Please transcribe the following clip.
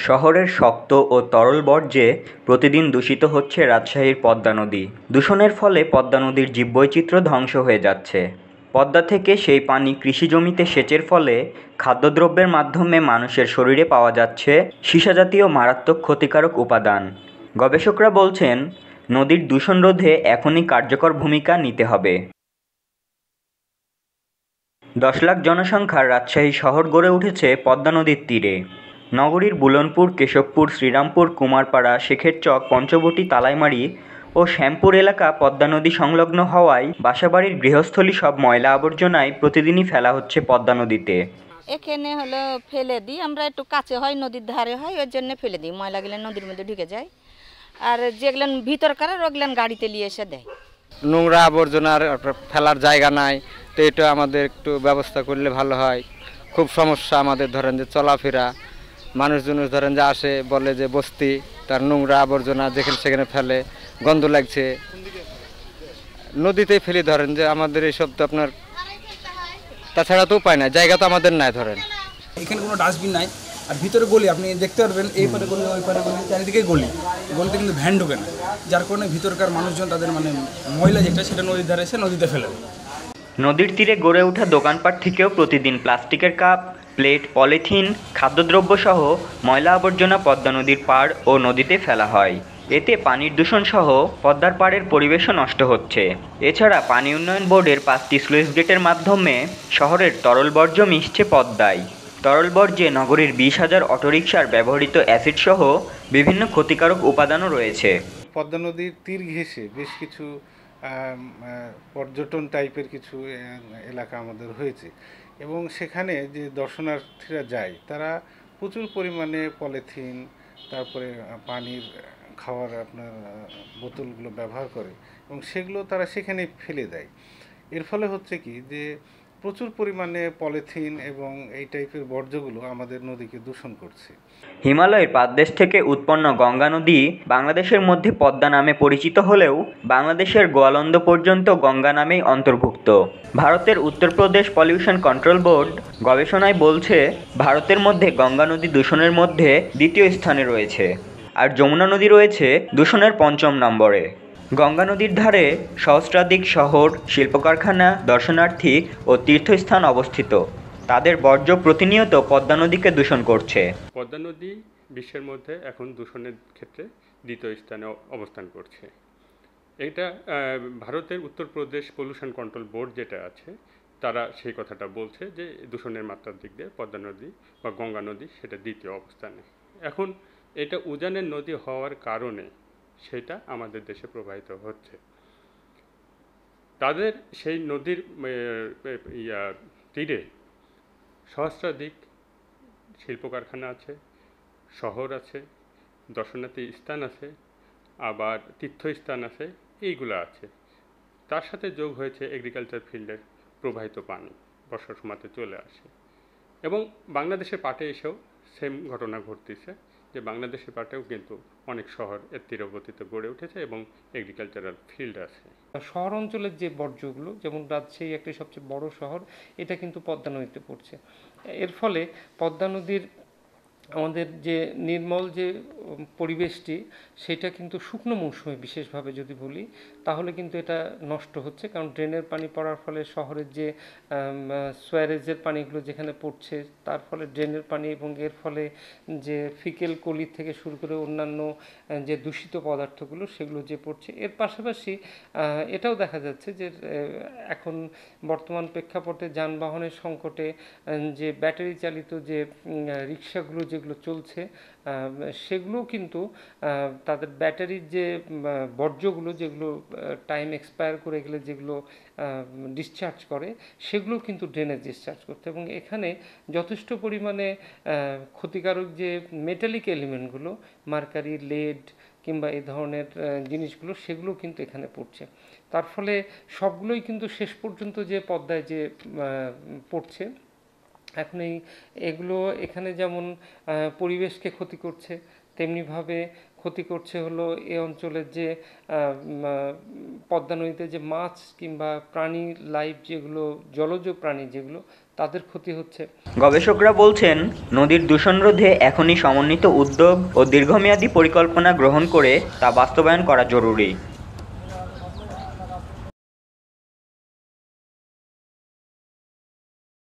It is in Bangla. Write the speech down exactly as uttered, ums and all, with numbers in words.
শহরের শক্ত ও তরল বর্জ্যে প্রতিদিন দূষিত হচ্ছে রাজশাহীর পদ্মা নদী। দূষণের ফলে পদ্মা নদীর জীববৈচিত্র্য ধ্বংস হয়ে যাচ্ছে। পদ্মা থেকে সেই পানি কৃষিজমিতে সেচের ফলে খাদ্যদ্রব্যের মাধ্যমে মানুষের শরীরে পাওয়া যাচ্ছে সীসাজাতীয় মারাত্মক ক্ষতিকারক উপাদান। গবেষকরা বলছেন, নদীর দূষণ রোধে এখনই কার্যকর ভূমিকা নিতে হবে। দশ লাখ জনসংখ্যার রাজশাহী শহর গড়ে উঠেছে পদ্মা নদীর তীরে। নগরীর বুলনপুর, কেশবপুর, শ্রীরামপুর, কুমারপাড়া, শেখেরচক, পঞ্চবটি, তালাইমারি ও শ্যামপুর এলাকা পদ্মা নদী সংলগ্ন হওয়ায় বাসাবাড়ির গৃহস্থলী সব ময়লা আবর্জনায় প্রতিদিনই ফেলা হচ্ছে পদ্মা নদীতে। এখানে হলো ফেলে দিই, আমরা একটু কাছে হয়, নদীর ধারে হয়, ওই জন্য ফেলে দিই। ময়লাগুলো নদীর মধ্যে ঢুকে যায়, আর যেগুলো ভিতরকার ওগুলো গাড়িতে নিয়ে এসে দেয়। নোংরা আবর্জনার ফেলার জায়গা নাই, তো এটা আমাদের একটু ব্যবস্থা করলে ভালো হয়। খুব সমস্যা আমাদের, ধরেন যে চলাফেরা, মানুষজন ধরেন যে আসে বলে যে বস্তি, তার নোংরা আবর্জনা যেখানে সেখানে ফেলে, গন্ধ লাগছে, নদীতেই ফেলি। ধরেন যে আমাদের এইসব তো আপনার তাছাড়া তো উপায় নাই, জায়গা তো আমাদের নাই। ধরেন এখানে কোনো ডাস্টবিন নাই, আর ভিতরে গলি আপনি দেখতে পারবেন, এই পারে গলি ওই পারে গলি, চারিদিকে গলি, গলিতে কিন্তু ভ্যান ঢোকে না, যার কারণে ভিতরকার মানুষজন তাদের মানে ময়লা যেটা সেটা নদীর ধারে এসে নদীতে ফেলে। নদীর তীরে গড়ে ওঠা দোকানপাট থেকেও প্রতিদিন প্লাস্টিকের কাপ, প্লেট, পলিথিন, খাদ্যদ্রব্য সহ ময়লা আবর্জনা পদ্মা নদীর পাড় ও নদীতে ফেলা হয়। এতে পানির দূষণ সহ পদ্মার পাড়ের পরিবেশও নষ্ট হচ্ছে। এছাড়া পানি উন্নয়ন বোর্ডের পাঁচটি স্লুইস গেটের মাধ্যমে শহরের তরল বর্জ্য মিশছে পদ্মায়। তরল বর্জ্যে নগরীর বিশ হাজার অটোরিকশার ব্যবহৃত অ্যাসিড সহ বিভিন্ন ক্ষতিকারক উপাদানও রয়েছে। পদ্মা নদীর তীর ঘেঁষে বেশ কিছু পর্যটন টাইপের কিছু এলাকা আমাদের হয়েছে, এবং সেখানে যে দর্শনার্থীরা যায় তারা প্রচুর পরিমাণে পলিথিন, তারপরে পানির খাওয়ার আপনার বোতলগুলো ব্যবহার করে এবং সেগুলো তারা সেখানে ফেলে দেয়। এর ফলে হচ্ছে কি যে প্রচুর পরিমাণে পলিথিন এবং এই টাইপের বর্জ্যগুলো আমাদের নদীকে দূষণ করছে। হিমালয়ের পাদদেশ থেকে উৎপন্ন গঙ্গা নদী বাংলাদেশের মধ্যে পদ্মা নামে পরিচিত হলেও বাংলাদেশের গোয়ালন্দ পর্যন্ত গঙ্গা নামেই অন্তর্ভুক্ত। ভারতের উত্তরপ্রদেশ পলিউশন কন্ট্রোল বোর্ড গবেষণায় বলছে, ভারতের মধ্যে গঙ্গা নদী দূষণের মধ্যে দ্বিতীয় স্থানে রয়েছে, আর যমুনা নদী রয়েছে দূষণের পঞ্চম নম্বরে। গঙ্গা নদীর ধারে সহস্রাধিক শহর, শিল্প কারখানা, দর্শনার্থী ও তীর্থস্থান অবস্থিত। তাদের বর্জ্য প্রতিনিয়ত পদ্মা নদীকে দূষণ করছে। পদ্মা নদী বিশ্বের মধ্যে এখন দূষণের ক্ষেত্রে দ্বিতীয় স্থানে অবস্থান করছে। এটা ভারতের উত্তরপ্রদেশ পলিউশন কন্ট্রোল বোর্ড যেটা আছে, তারা সেই কথাটা বলছে যে দূষণের মাত্রার দিক দিয়ে পদ্মা নদী বা গঙ্গা নদী সেটা দ্বিতীয় অবস্থানে। এখন এটা উজানের নদী হওয়ার কারণে সেটা আমাদের দেশে প্রবাহিত হচ্ছে। তাদের সেই নদীর ইয়া তীরে সহস্রাধিক শিল্প কারখানা আছে, শহর আছে, দর্শনার্থী স্থান আছে, আবার তীর্থস্থান আছে, এইগুলো আছে। তার সাথে যোগ হয়েছে এগ্রিকালচার ফিল্ডের প্রবাহিত পানি বর্ষার সময়তে চলে আসে, এবং বাংলাদেশের পাটে এসেও সেম ঘটনা ঘটতেছে, যে বাংলাদেশের পাটেও কিন্তু অনেক শহর এর তীরবর্তীতে গড়ে উঠেছে এবং এগ্রিকালচারাল ফিল্ড আছে। শহর অঞ্চলের যে বর্জ্যগুলো, যেমন রাজশাহী একটি সবচেয়ে বড় শহর, এটা কিন্তু পদ্মা নদীতে পড়ছে। এর ফলে পদ্মা নদীর আমাদের যে নির্মল যে পরিবেশটি, সেটা কিন্তু শুকনো মৌসুমে বিশেষভাবে যদি বলি তাহলে কিন্তু এটা নষ্ট হচ্ছে। কারণ ড্রেনের পানি পড়ার ফলে শহরের যে সোয়ারেজের পানিগুলো যেখানে পড়ছে, তার ফলে ড্রেনের পানি এবং এর ফলে যে ফিকেল কলি থেকে শুরু করে অন্যান্য যে দূষিত পদার্থগুলো সেগুলো যে পড়ছে। এর পাশাপাশি এটাও দেখা যাচ্ছে যে এখন বর্তমান প্রেক্ষাপটে যানবাহনের সংকটে যে ব্যাটারি চালিত যে রিক্সাগুলো যেগুলো চলছে, সেগুলো কিন্তু তাদের ব্যাটারির যে বর্জ্যগুলো যেগুলো টাইম এক্সপায়ার করে গেলে যেগুলো ডিসচার্জ করে, সেগুলো কিন্তু ড্রেনে ডিসচার্জ করতে, এবং এখানে যথেষ্ট পরিমাণে ক্ষতিকারক যে মেটালিক এলিমেন্টগুলো, মার্কারি, লেড কিংবা এই ধরনের জিনিসগুলো, সেগুলো কিন্তু এখানে পড়ছে। তার ফলে সবগুলোই কিন্তু শেষ পর্যন্ত যে পদ্মায় যে পড়ছে, এখন এই এগুলো এখানে যেমন পরিবেশকে ক্ষতি করছে, তেমনিভাবে ক্ষতি করছে হলো এই অঞ্চলের যে পদ্মা নদীতে যে মাছ কিংবা প্রাণী লাইফ যেগুলো জলজ প্রাণী যেগুলো তাদের ক্ষতি হচ্ছে। গবেষকরা বলছেন নদীর দূষণ রোধে এখনই সমন্বিত উদ্যোগ ও দীর্ঘমেয়াদী পরিকল্পনা গ্রহণ করে তা বাস্তবায়ন করা জরুরি।